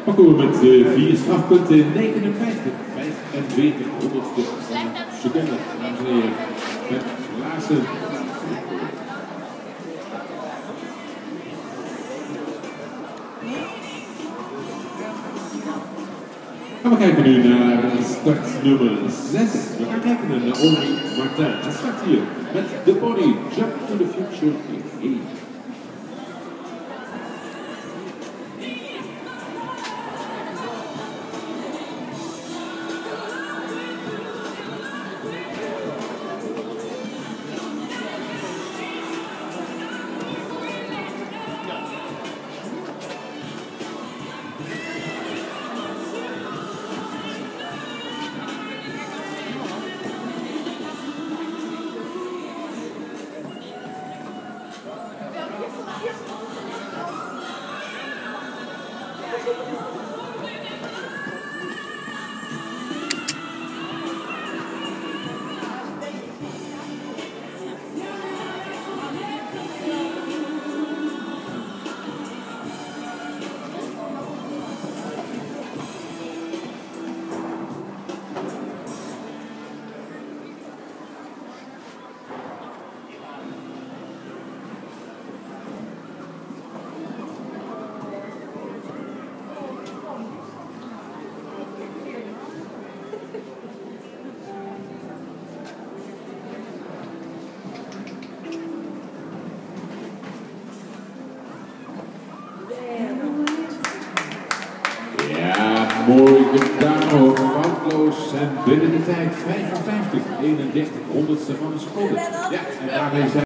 Parcours met 4 strafpunten, 59, 45 honderdste van een seconde, dames en heren. Met Klaassen. We kijken nu naar start nummer 6. We gaan kijken naar Henri Martin. Hij start hier met The Body, Jump to the Future in 8. Mooi gedaan hoor, foutloos en binnen de tijd 55, 31 honderdste van een seconde. Ja, en daarmee zijn